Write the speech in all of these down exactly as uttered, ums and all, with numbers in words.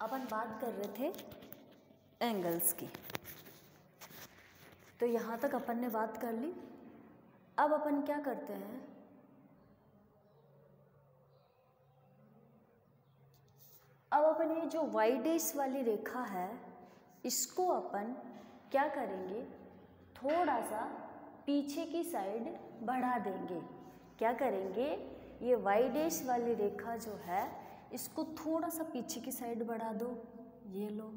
अपन बात कर रहे थे एंगल्स की। तो यहाँ तक अपन ने बात कर ली। अब अपन क्या करते हैं, अब अपन ये जो वाई डैश वाली रेखा है इसको अपन क्या करेंगे, थोड़ा सा पीछे की साइड बढ़ा देंगे। क्या करेंगे, ये वाई डैश वाली रेखा जो है इसको थोड़ा सा पीछे की साइड बढ़ा दो। ये लो,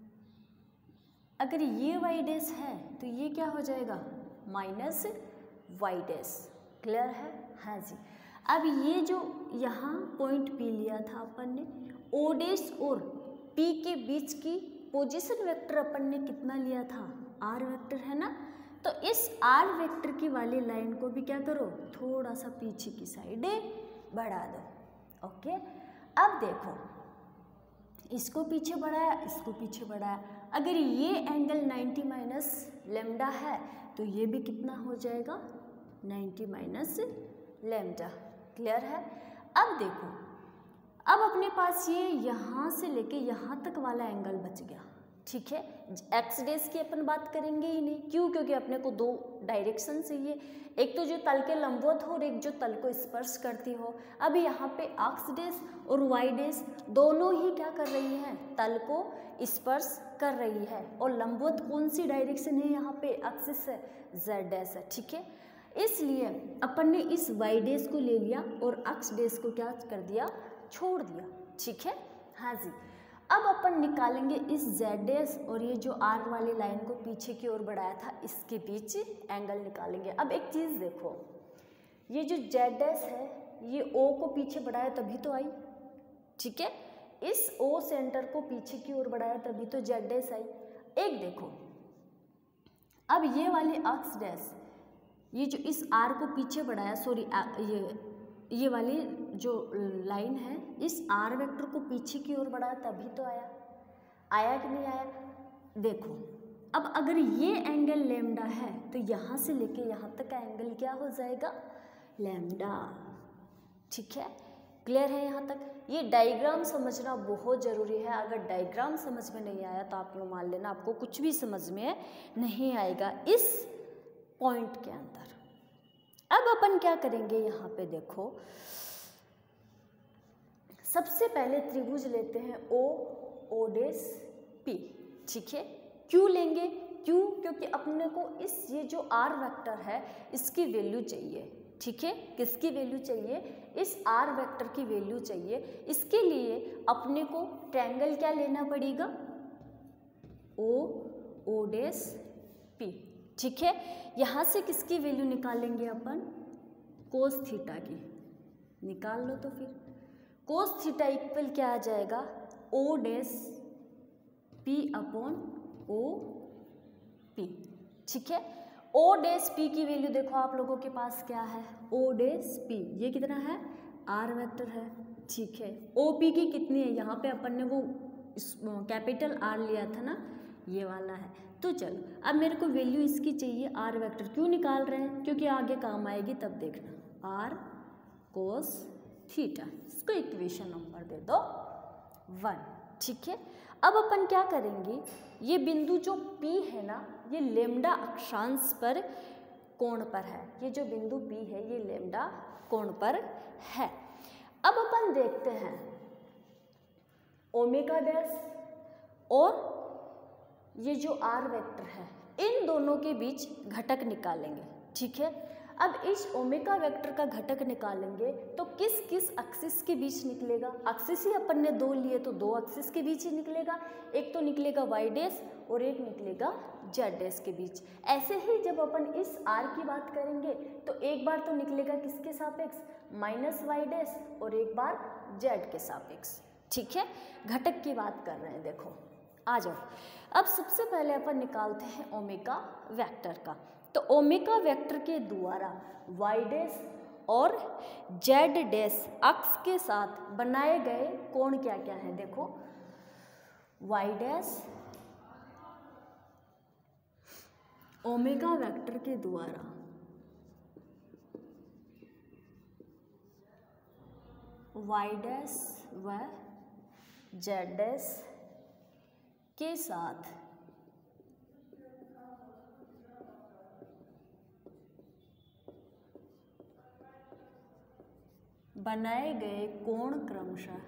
अगर ये वाई डैश है तो ये क्या हो जाएगा, माइनस वाई डैश। क्लियर है? हाँ जी। अब ये जो यहाँ पॉइंट पी लिया था अपन ने, ओ डैश और पी के बीच की पोजीशन वेक्टर अपन ने कितना लिया था, आर वेक्टर है ना। तो इस आर वेक्टर की वाली लाइन को भी क्या करो, थोड़ा सा पीछे की साइड बढ़ा दो। ओके, अब देखो इसको पीछे बढ़ाया, इसको पीछे बढ़ाया। अगर ये एंगल नाइन्टी माइनस लेमडा है तो ये भी कितना हो जाएगा, नाइन्टी माइनस लेमडा। क्लियर है? अब देखो, अब अपने पास ये यहाँ से लेके यहाँ तक वाला एंगल बच गया। ठीक है, एक्स डैश की अपन बात करेंगे ही नहीं। क्यों? क्योंकि अपने को दो डायरेक्शन चाहिए, एक तो जो तल के लंबवत हो और एक जो तल को स्पर्श करती हो। अब यहाँ पे एक्स डैश और वाई डैश दोनों ही क्या कर रही हैं, तल को स्पर्श कर रही है। और लंबवत कौन सी डायरेक्शन है यहाँ पे, एक्सिस है, जेड डैश है। ठीक है, इसलिए अपन ने इस वाई डैश को ले लिया और एक्स डैश को क्या कर दिया, छोड़ दिया। ठीक है, हाँ जी। अब अपन निकालेंगे इस जेड डैश और ये जो आर वाली लाइन को पीछे की ओर बढ़ाया था इसके बीच एंगल निकालेंगे। अब एक चीज़ देखो, ये जो जेड डैश है ये ओ को पीछे बढ़ाया तभी तो आई। ठीक है, इस ओ सेंटर को पीछे की ओर बढ़ाया तभी तो जेड डैश आई। एक देखो, अब ये वाली एक्स डैश, ये जो इस आर को पीछे बढ़ाया, सॉरी ये ये वाली जो लाइन है इस आर वेक्टर को पीछे की ओर बढ़ाया तभी तो आया। आया कि नहीं आया? देखो, अब अगर ये एंगल लेमडा है तो यहाँ से लेके यहाँ तक का एंगल क्या हो जाएगा, लेमडा। ठीक है, क्लियर है यहाँ तक? ये डायग्राम समझना बहुत ज़रूरी है। अगर डायग्राम समझ में नहीं आया तो आप यूँ मान लेना आपको कुछ भी समझ में नहीं आएगा इस पॉइंट के अंदर। अब अपन क्या करेंगे, यहाँ पे देखो, सबसे पहले त्रिभुज लेते हैं ओ, ओ डैश पी। ठीक है, क्यों लेंगे? क्यों? क्योंकि अपने को इस ये जो आर वेक्टर है इसकी वैल्यू चाहिए। ठीक है, किसकी वैल्यू चाहिए, इस आर वेक्टर की वैल्यू चाहिए। इसके लिए अपने को ट्रायंगल क्या लेना पड़ेगा, ओ, ओ डैश पी। ठीक है, यहाँ से किसकी वैल्यू निकालेंगे अपन, कोस थीटा की। निकाल लो तो फिर कोस थीटा इक्वल क्या आ जाएगा, o dash p upon o p. ठीक है, ओ डैश पी की वैल्यू देखो आप लोगों के पास क्या है, ओ डैश पी, ये कितना है, आर वेक्टर है। ठीक है, ओ पी की कितनी है, यहाँ पे अपन ने वो कैपिटल आर लिया था ना, ये वाला है। तो चलो, अब मेरे को वैल्यू इसकी चाहिए आर वेक्टर। क्यों निकाल रहे हैं, क्योंकि आगे काम आएगी तब देखना, आर कोस थीटा। इसको इक्वेशन नंबर दे दो वन। ठीक है, अब अपन क्या करेंगे, ये बिंदु जो P है ना, ये लेमडा अक्षांश पर कोण पर है। ये जो बिंदु P है ये लेमडा कोण पर है। अब अपन देखते हैं ओमेगा डैश और ये जो आर वेक्टर है इन दोनों के बीच घटक निकालेंगे। ठीक है, अब इस ओमेगा वेक्टर का घटक निकालेंगे तो किस किस एक्सिस के बीच निकलेगा, एक्सिस ही अपन ने दो लिए तो दो एक्सिस के बीच ही निकलेगा। एक तो निकलेगा वाई डैश और एक निकलेगा जेड डैश के बीच। ऐसे ही जब अपन इस आर की बात करेंगे तो एक बार तो निकलेगा किसके सापेक्ष, माइनस वाई डैश, और एक बार जेड के सापेक्ष। ठीक है, घटक की बात कर रहे हैं। देखो आ जाओ, अब सबसे पहले अपन निकालते हैं ओमेगा वेक्टर का। तो ओमेगा वेक्टर के द्वारा वाई डैश और जेड डैश अक्ष के साथ बनाए गए कोण क्या क्या है, देखो वाई डैश ओमेगा वेक्टर के द्वारा वाई डैश व जेड डैश के साथ बनाए गए कोण क्रमशः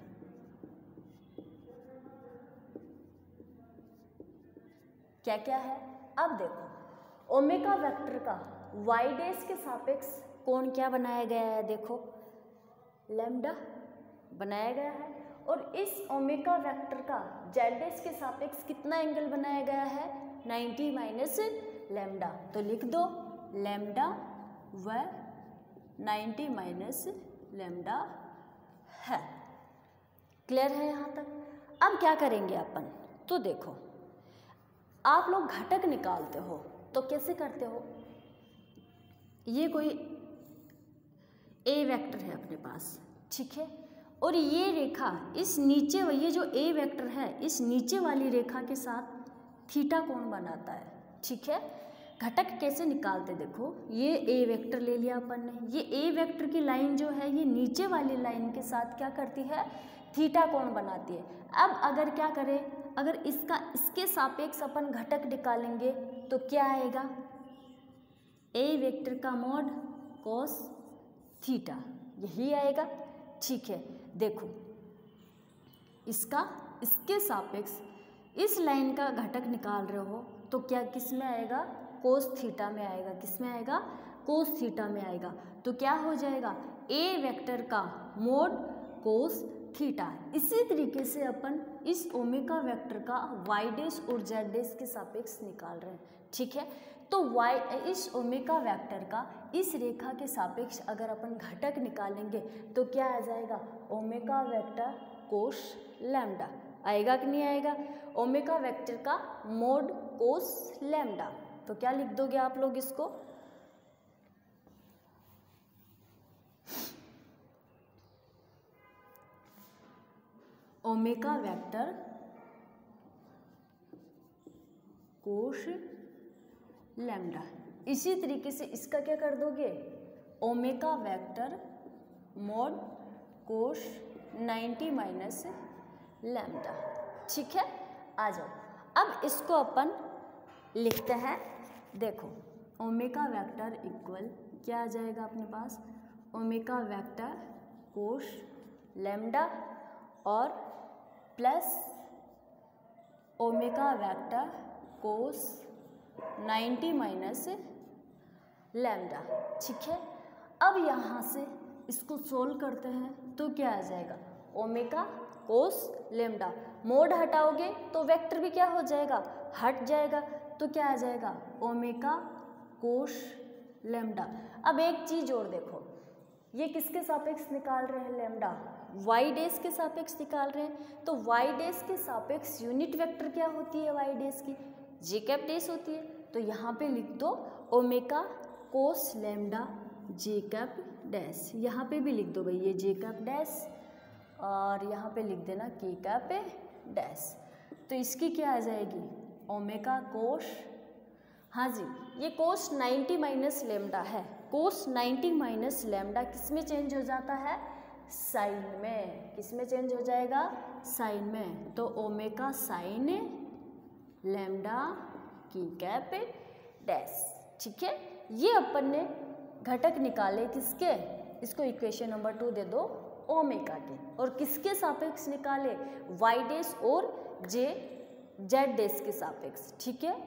क्या क्या है। अब देखो ओमेगा वेक्टर का वाई डैश के सापेक्ष कोण क्या बनाया गया है, देखो लैम्डा बनाया गया है, और इस ओमेगा वेक्टर का जेड डैश के सापेक्ष कितना एंगल बनाया गया है, नाइन्टी माइनस लैम्डा। तो लिख दो लैम्डा व नाइन्टी माइनस लैम्डा है। क्लियर है यहाँ तक। अब क्या करेंगे अपन, तो देखो आप लोग घटक निकालते हो तो कैसे करते हो, ये कोई ए वेक्टर है अपने पास, ठीक है, और ये रेखा इस नीचे, ये जो ए वेक्टर है इस नीचे वाली रेखा के साथ थीटा कोण बनाता है, ठीक है। घटक कैसे निकालते, देखो ये ए वेक्टर ले लिया अपन ने, ये ए वेक्टर की लाइन जो है ये नीचे वाली लाइन के साथ क्या करती है, थीटा कोण बनाती है। अब अगर क्या करें, अगर इसका इसके सापेक्ष अपन घटक निकालेंगे तो क्या आएगा, ए वेक्टर का मॉड कॉस थीटा, यही आएगा, ठीक है। देखो इसका इसके सापेक्ष इस लाइन का घटक निकाल रहे हो तो क्या किस में आएगा, कोस थीटा में आएगा, किस में आएगा, कोस थीटा में आएगा। तो क्या हो जाएगा, ए वेक्टर का मोड कोस थीटा। इसी तरीके से अपन इस ओमेगा वेक्टर का वाई डैश और जेड डैश के सापेक्ष निकाल रहे हैं, ठीक है। तो वाई इस ओमेगा वेक्टर का इस रेखा के सापेक्ष अगर अपन घटक निकालेंगे तो क्या आ जाएगा, ओमेगा वेक्टर कोस लैम्डा आएगा कि नहीं आएगा, ओमेगा वेक्टर का मोड कोस लैम्डा। तो क्या लिख दोगे आप लोग इसको, ओमेगा वेक्टर कोस लैम्डा। इसी तरीके से इसका क्या कर दोगे, omega vector mod cos ninety minus lambda, ठीक है। आ जाओ अब इसको अपन लिखते हैं, देखो ओमेगा वेक्टर इक्वल क्या आ जाएगा अपने पास, ओमेगा वेक्टर कोस लैम्डा और plus omega vector cos ninety minus lambda, ठीक है। अब यहाँ से इसको सोल्व करते हैं तो क्या आ जाएगा, ओमेगा कोस लैम्डा, मोड हटाओगे तो वेक्टर भी क्या हो जाएगा, हट जाएगा, तो क्या आ जाएगा, ओमेगा कोस लैम्डा। अब एक चीज और देखो, ये किसके सापेक्ष निकाल रहे हैं लैम्डा, वाई डैश के सापेक्ष निकाल रहे हैं। तो वाई डैश के सापेक्ष यूनिट वेक्टर क्या होती है वाई डैश की, जे कैप डैश होती है। तो यहाँ पे लिख दो omega cos lambda j cap dash, यहाँ पे भी लिख दो भाई ये जे कैप डैश, और यहाँ पे लिख देना के कैप डैश। तो इसकी क्या आ जाएगी, ओमेगा कोस, हाँ जी ये कोस नाइन्टी माइनस लैम्डा है, कोस नाइन्टी माइनस लैम्डा किस में चेंज हो जाता है, साइन में, किस में चेंज हो जाएगा, साइन में। तो omega sine lambda k cap dash, ठीक है। ये अपन ने घटक निकाले किसके, इसको इक्वेशन नंबर टू दे दो ओमेगा के, और किसके सापेक्ष निकाले, वाई डैश और जे जेड डैश के सापेक्ष, ठीक है।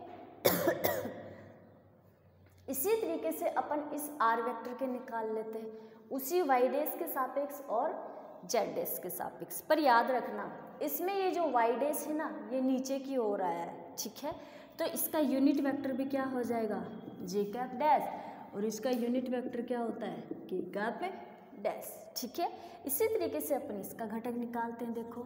इसी तरीके से अपन इस आर वेक्टर के निकाल लेते हैं, उसी वाई डैश के सापेक्ष और जेड डैश के सापेक्ष। पर याद रखना इसमें ये जो वाई डैश है ना ये नीचे की ओर आया है, ठीक है। तो इसका यूनिट वेक्टर भी क्या हो जाएगा, जे कैप डैश, और इसका यूनिट वेक्टर क्या होता है, के कैप डैश, ठीक है। इसी तरीके से अपन इसका घटक निकालते हैं, देखो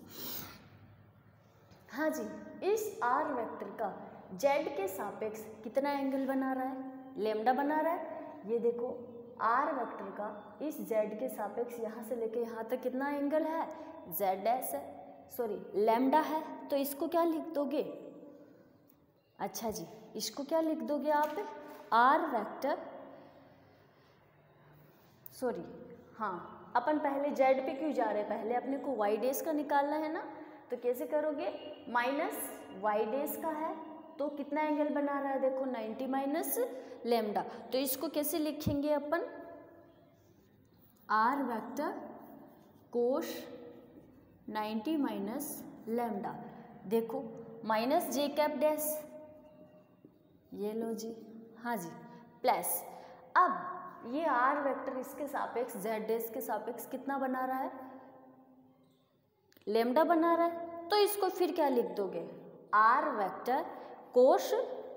हाँ जी, इस आर वेक्टर का जेड के सापेक्ष कितना एंगल बना रहा है, लैम्डा बना रहा है। ये देखो आर वेक्टर का इस जेड के सापेक्ष यहाँ से लेके यहाँ तक कितना एंगल है, जेड डैश है, सॉरी लैम्डा है। तो इसको क्या लिख दोगे, अच्छा जी इसको क्या लिख दोगे आप, आर वेक्टर, सॉरी हाँ अपन पहले जेड पे क्यों जा रहे हैं, पहले अपने को वाई डैश का निकालना है ना, तो कैसे करोगे, माइनस वाई डेज का है तो कितना एंगल बना रहा है, देखो नाइन्टी माइनस लेमडा। तो इसको कैसे लिखेंगे अपन, r vector cos ninety minus lambda. देखो माइनस जे कैप डैश, ये लो जी, हाँ जी, प्लस अब ये आर वेक्टर इसके सापेक्ष जेड डैश के सापेक्ष कितना बना रहा है, लेमडा बना रहा है। तो इसको फिर क्या लिख दोगे, r vector cos,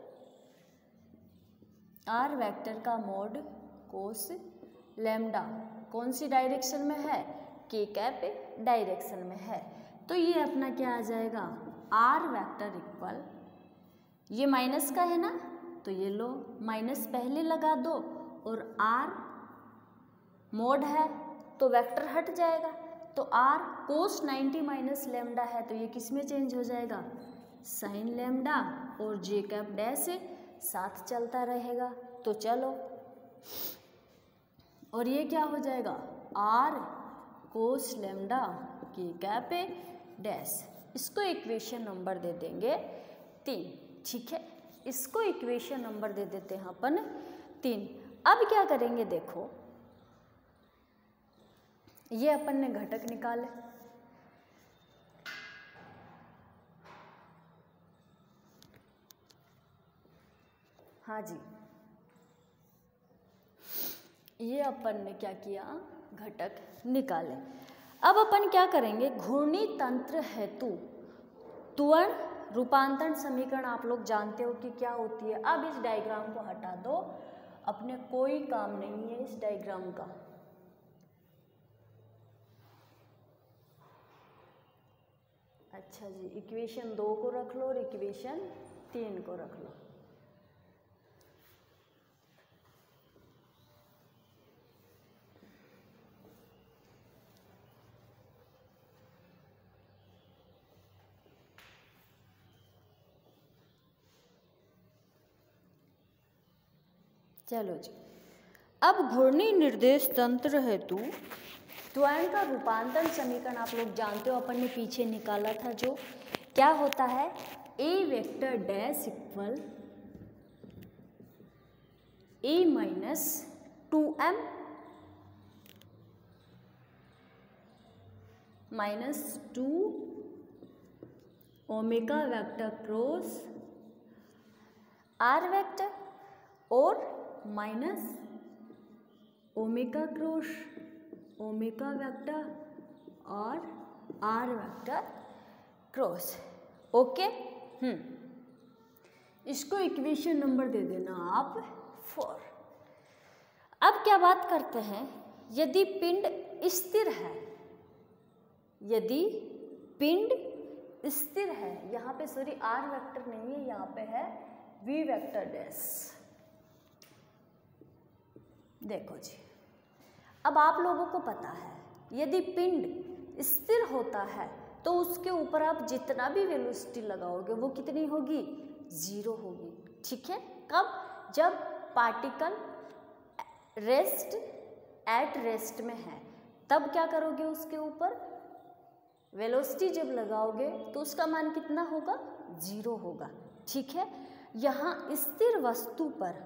r vector का मोड कोस लेमडा कौन सी डायरेक्शन में है, के कैप डायरेक्शन में है। तो ये अपना क्या आ जाएगा, आर वेक्टर इक्वल, ये माइनस का है ना तो ये लो माइनस पहले लगा दो और आर मोड है तो वेक्टर हट जाएगा। तो r cos ninety minus lambda है तो ये किस में चेंज हो जाएगा, साइन लेमडा, और जे कैप डैश साथ चलता रहेगा। तो चलो, और ये क्या हो जाएगा, r cos lambda k cap dash. इसको इक्वेशन नंबर दे देंगे तीन, ठीक है, इसको इक्वेशन नंबर दे देते हैं अपन तीन। अब क्या करेंगे, देखो ये अपन ने घटक निकाले, हाँ जी, ये अपन ने क्या किया, घटक निकाले। अब अपन क्या करेंगे, घूर्णी तंत्र हेतु त्वरण रूपांतरण समीकरण आप लोग जानते हो कि क्या होती है। अब इस डायग्राम को हटा दो, अपने कोई काम नहीं है इस डायग्राम का। अच्छा जी, इक्वेशन दो को रख लो और इक्वेशन तीन को रख लो। चलो जी, अब घूर्णी निर्देश तंत्र हेतु त्वरण का रूपांतरण समीकरण आप लोग जानते हो, अपन ने पीछे निकाला था, जो क्या होता है, a vector dash equal a minus two m minus two omega vector cross r vector और minus omega cross omega vector और r vector cross. Okay, hmm इसको इक्वेशन नंबर दे देना आप फोर। अब क्या बात करते हैं, यदि पिंड स्थिर है, यदि पिंड स्थिर है, यहाँ पे सॉरी आर वेक्टर नहीं है, यहाँ पे है वी वेक्टर डैश। देखो जी, अब आप लोगों को पता है यदि पिंड स्थिर होता है तो उसके ऊपर आप जितना भी वेलोसिटी लगाओगे वो कितनी होगी, जीरो होगी, ठीक है। कब, जब पार्टिकल रेस्ट एट रेस्ट में है, तब क्या करोगे, उसके ऊपर वेलोसिटी जब लगाओगे तो उसका मान कितना होगा, जीरो होगा, ठीक है। यहाँ स्थिर वस्तु पर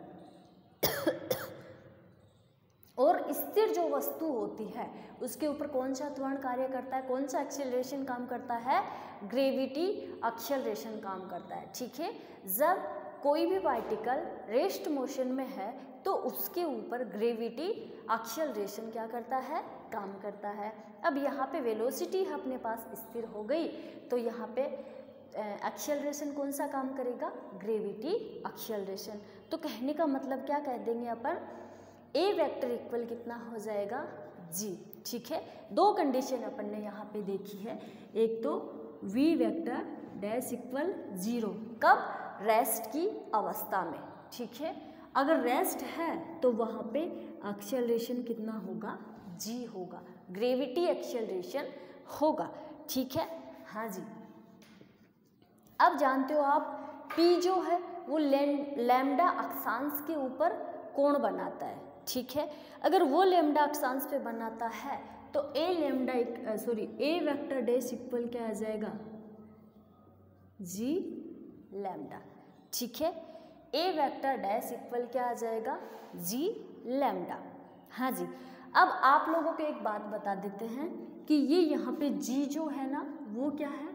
और स्थिर जो वस्तु होती है उसके ऊपर कौन सा त्वरण कार्य करता है, कौन सा एक्सेलरेशन काम करता है, ग्रेविटी एक्सेलरेशन काम करता है, ठीक है। जब कोई भी पार्टिकल रेस्ट मोशन में है तो उसके ऊपर ग्रेविटी एक्सेलरेशन क्या करता है, काम करता है। अब यहाँ पे वेलोसिटी अपने पास स्थिर हो गई तो यहाँ पे एक्सेलरेशन कौन सा काम करेगा, ग्रेविटी एक्सेलरेशन। तो कहने का मतलब क्या कह देंगे अपन, ए वेक्टर इक्वल कितना हो जाएगा, जी, ठीक है। दो कंडीशन अपन ने यहाँ पे देखी है, एक तो v vector dash equal zero, कब, रेस्ट की अवस्था में, ठीक है। अगर रेस्ट है तो वहाँ पे एक्सेलरेशन कितना होगा, जी होगा, ग्रेविटी एक्सेलरेशन होगा, ठीक है, हाँ जी। अब जानते हो आप पी जो है वो लैम्डा अक्षांश के ऊपर कोण बनाता है, ठीक है। अगर वो लैम्डा अक्षांश पे बनाता है तो a lambda sorry a vector dash equal क्या आ जाएगा, जी लैम्डा। ठीक है, ए वेक्टर डैश इक्वल क्या आ जाएगा, जी लैम्डा। हाँ जी, अब आप लोगों को एक बात बता देते हैं कि ये यहाँ पे जी जो है ना वो क्या है,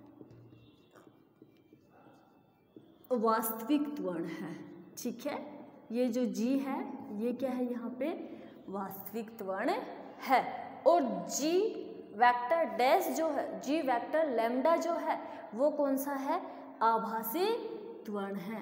वास्तविक त्वरण है। ठीक है, ये जो जी है ये क्या है, यहाँ पे वास्तविक त्वरण है। और जी वेक्टर डैश जो है, जी वेक्टर लैम्डा जो है वो कौन सा है, आभासी त्वरण है।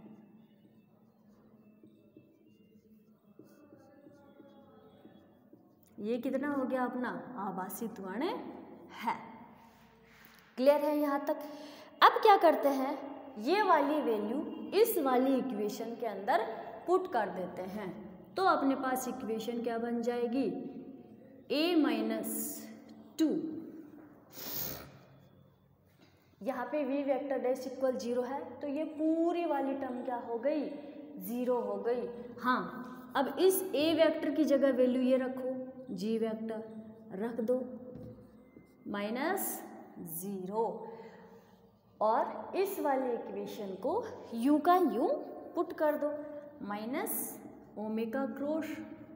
ये कितना हो गया अपना, आभासी त्वरण है। क्लियर है यहाँ तक। अब क्या करते हैं, ये वाली वैल्यू इस वाली इक्वेशन के अंदर पुट कर देते हैं, तो अपने पास इक्वेशन क्या बन जाएगी, a माइनस टू, यहाँ पे v vector dash equal zero है तो ये पूरी वाली टर्म क्या हो गई, जीरो हो गई। हाँ, अब इस a वेक्टर की जगह वैल्यू ये रखो, g वेक्टर रख दो माइनस जीरो, और इस वाले इक्वेशन को u का u पुट कर दो, minus omega cross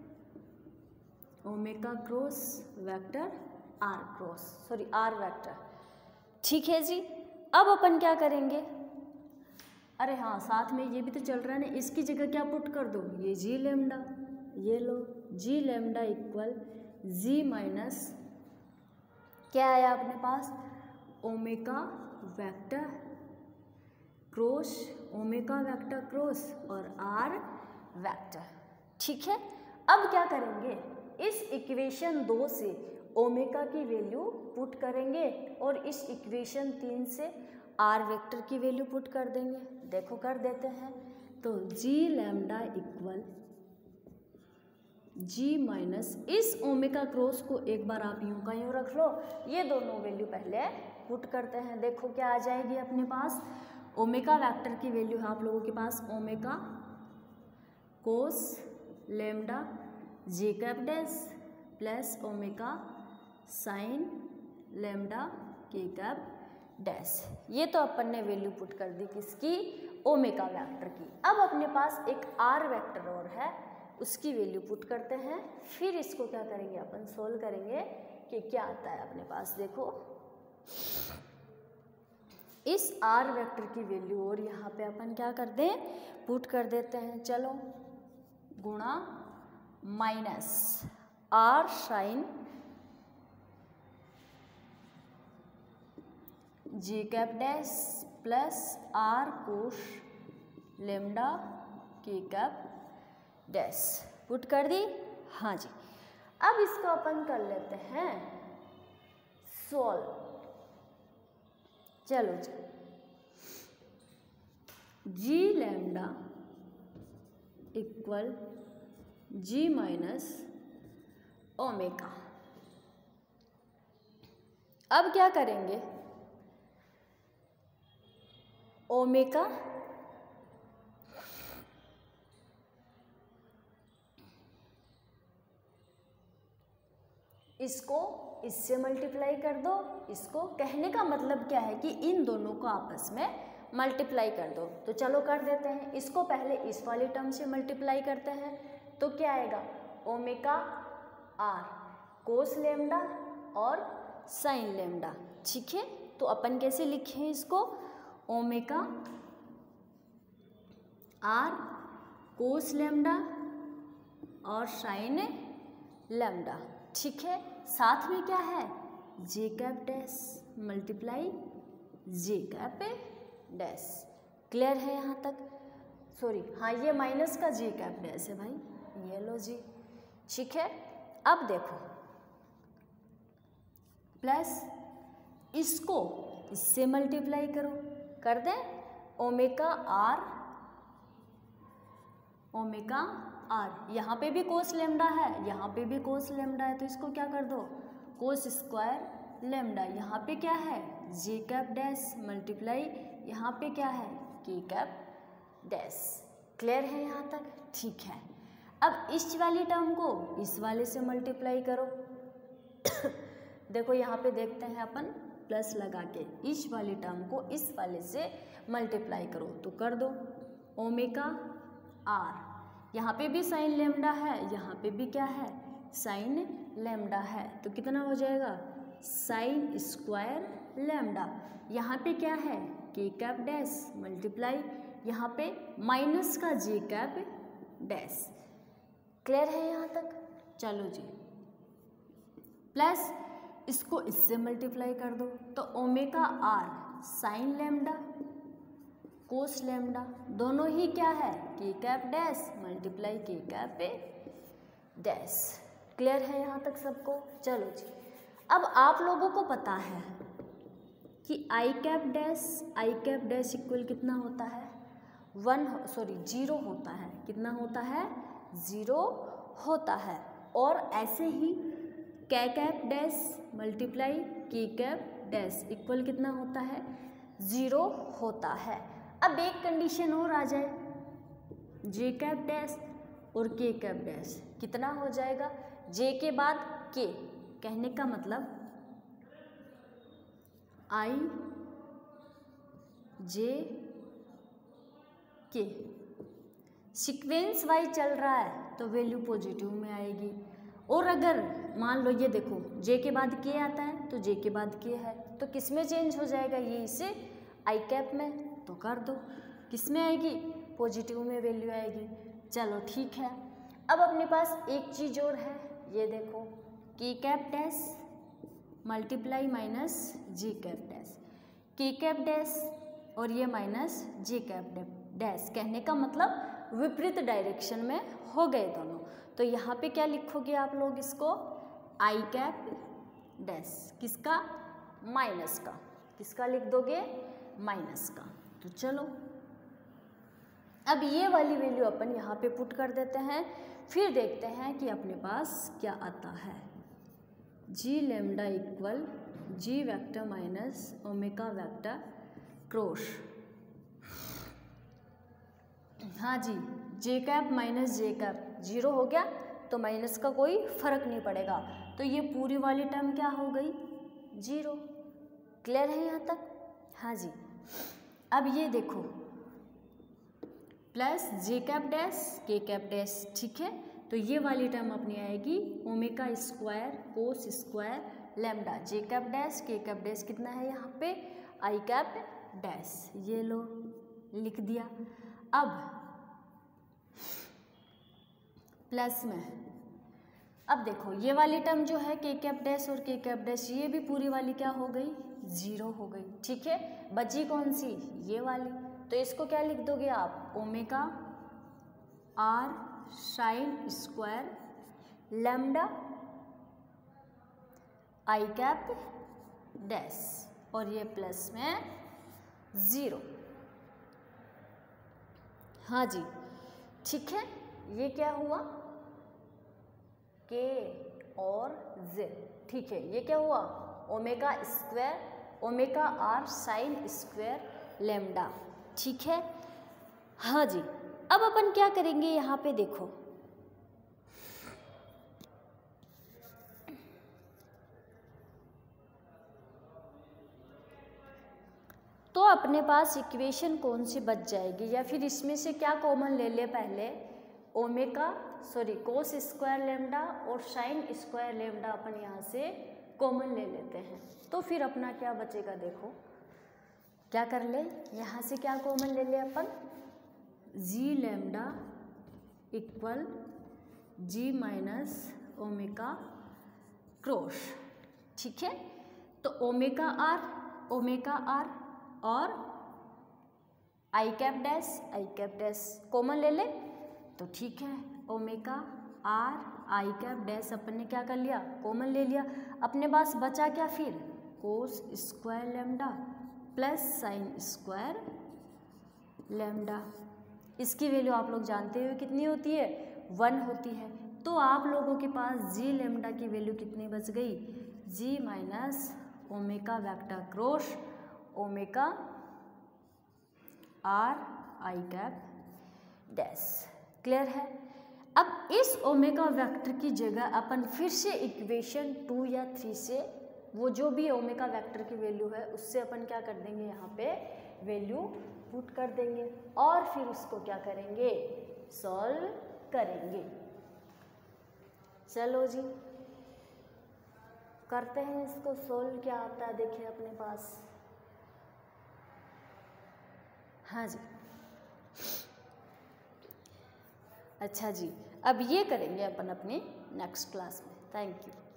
omega cross vector r cross sorry r vector. ठीक है जी, अब अपन क्या करेंगे, अरे हाँ साथ में ये भी तो चल रहा है ना, इसकी जगह क्या पुट कर दो, ये जी लैम्डा, ये लो g lambda equal g minus क्या आया अपने पास, omega vector cross omega vector cross और आर वेक्टर। ठीक है, अब क्या करेंगे, इस इक्वेशन दो से ओमेगा की वैल्यू पुट करेंगे और इस इक्वेशन तीन से आर वेक्टर की वैल्यू पुट कर देंगे। देखो कर देते हैं, तो g lambda equal g minus इस ओमेगा क्रॉस को एक बार आप यूं का यूं रख लो, ये दोनों वैल्यू पहले पुट करते हैं। देखो क्या आ जाएगी अपने पास, ओमेगा वेक्टर की वैल्यू है आप लोगों के पास omega cos lambda j cap dash plus omega sine lambda k cap dash. ये तो अपन ने वैल्यू पुट कर दी किसकी, ओमेगा वेक्टर की। अब अपने पास एक आर वेक्टर और है, उसकी वैल्यू पुट करते हैं, फिर इसको क्या करेंगे अपन सोल्व करेंगे कि क्या आता है अपने पास। देखो इस आर वेक्टर की वैल्यू और यहाँ पे अपन क्या कर दें, पुट कर देते हैं। चलो गुणा minus r sine j cap dash plus r cos lambda k cap dash put कर दी। हाँ जी, अब इसको अपन कर लेते हैं सॉल्व। चलो जी, g lambda equal g minus omega. अब क्या करेंगे, ओमेगा इसको इससे मल्टीप्लाई कर दो, इसको कहने का मतलब क्या है कि इन दोनों को आपस में मल्टीप्लाई कर दो। तो चलो कर देते हैं, इसको पहले इस वाली टर्म से मल्टीप्लाई करते हैं तो क्या आएगा, ओमेगा आर कोस लेमडा और साइन लेमडा। ठीक है, तो अपन कैसे लिखें इसको, ओमेगा आर कोस लेमडा और साइन लेमडा। ठीक है, साथ में क्या है, j cap dash multiply j cap dash. Clear है यहाँ तक? सॉरी हाँ, ये माइनस का जे कैप डैश है भाई, ये लो जी। ठीक है, अब देखो प्लस इसको इससे मल्टीप्लाई करो, कर दें ओमेगा आर ओमेगा आर, यहाँ पे भी कोस लेमडा है, यहाँ पे भी कोस लेमडा है, तो इसको क्या कर दो कोस स्क्वायर लेमडा। यहाँ पे क्या है, जे कैप डैश मल्टीप्लाई यहाँ पे क्या है, के कैप डैश। क्लियर है यहाँ तक? ठीक है, अब इस वाली टर्म को इस वाले से मल्टीप्लाई करो। देखो यहाँ पे देखते हैं अपन प्लस लगा के इस वाली टर्म को इस वाले से मल्टीप्लाई करो तो कर दो ओमेगा आर, यहाँ पे भी साइन लेमडा है, यहाँ पे भी क्या है साइन लेमडा है, तो कितना हो जाएगा साइन स्क्वायर लेमडा। यहाँ पे क्या है के कैप डैश मल्टीप्लाई यहाँ पे माइनस का जे कैप डैश। क्लियर है यहाँ तक? चलो जी, प्लस इसको इससे मल्टीप्लाई कर दो तो omega r sine lambda cos lambda, दोनों ही क्या है k cap dash multiply k cap dash. Clear है यहाँ तक सबको? चलो जी, अब आप लोगों को पता है कि i cap dash i cap dash equal कितना होता है वन सॉरी जीरो होता है। कितना होता है? ज़ीरो होता है। और ऐसे ही k cap dash multiply k cap dash equal कितना होता है? ज़ीरो होता है। अब एक कंडीशन और आ जाए, जे कैप डैश और के कैप डैश कितना हो जाएगा? जे के बाद के, कहने का मतलब आई जे के सीक्वेंस वाइज चल रहा है तो वैल्यू पॉजिटिव में आएगी। और अगर मान लो ये देखो जे के बाद के आता है तो जे के बाद के है तो किस में चेंज हो जाएगा? ये इसे आई कैप में, तो कर दो किस में आएगी? पॉजिटिव में वैल्यू आएगी। चलो ठीक है, अब अपने पास एक चीज़ और है, ये देखो k cap dash multiply minus j cap dash, k cap dash और ये माइनस जे कैप डैश, कहने का मतलब विपरीत डायरेक्शन में हो गए दोनों। तो यहाँ पे क्या लिखोगे आप लोग? इसको आई कैप डैश, किसका? माइनस का। किसका लिख दोगे? माइनस का। तो चलो अब ये वाली वैल्यू अपन यहाँ पे पुट कर देते हैं, फिर देखते हैं कि अपने पास क्या आता है। G lambda equal g vector minus omega vector cross. हाँ जी, j cap minus j cap zero हो गया तो माइनस का कोई फर्क नहीं पड़ेगा, तो ये पूरी वाली टर्म क्या हो गई? जीरो। क्लियर है यहाँ तक? हाँ जी, अब ये देखो plus j cap dash k cap dash, ठीक है, तो ये वाली टर्म अपनी आएगी omega square cos square lambda. J cap dash k cap dash कितना है यहाँ पे? I cap dash. ये लो लिख दिया। अब प्लस में अब देखो ये वाली टर्म जो है के कैप डैश और के कैप डैश, ये भी पूरी वाली क्या हो गई? जीरो हो गई। ठीक है, बची कौन सी? ये वाली। तो इसको क्या लिख दोगे आप? Omega r sine square lambda i cap dash और ये प्लस में ज़ीरो। हाँ जी, ठीक है, ये क्या हुआ? के और जे। ठीक है, ये क्या हुआ? Omega square omega r sine square lambda. ठीक है, हाँ जी, अब अपन क्या करेंगे यहाँ पे देखो, तो अपने पास इक्वेशन कौन सी बच जाएगी, या फिर इसमें से क्या कॉमन ले ले? पहले omega sorry cos square lambda और साइन स्क्वायर लेमडा अपन यहाँ से कॉमन ले लेते हैं, तो फिर अपना क्या बचेगा? देखो क्या कर ले, यहाँ से क्या कॉमन ले ले अपन? G lambda equal g minus omega cross. ठीक है, तो ओमेगा आर ओमेगा आर और i cap dash i cap dash common ले ले तो ठीक है, omega r i cap dash अपन ने क्या कर लिया? कॉमन ले लिया। अपने पास बचा क्या फिर? Cos square lambda plus sine square lambda. इसकी वैल्यू आप लोग जानते हो कितनी होती है? वन होती है। तो आप लोगों के पास जी लेमडा की वैल्यू कितनी बच गई? G minus omega vector cross omega r i cap dash. Clear है? अब इस ओमेगा वेक्टर की जगह अपन फिर से इक्वेशन टू या थ्री से वो जो भी ओमेगा वेक्टर की वैल्यू है उससे अपन क्या कर देंगे, यहाँ पे वैल्यू पुट कर देंगे और फिर उसको क्या करेंगे, सॉल्व करेंगे। चलो जी करते हैं इसको सॉल्व, क्या आता है देखिए अपने पास। हाँ जी, अच्छा जी, अब ये करेंगे अपन अपने नेक्स्ट क्लास में। Thank you.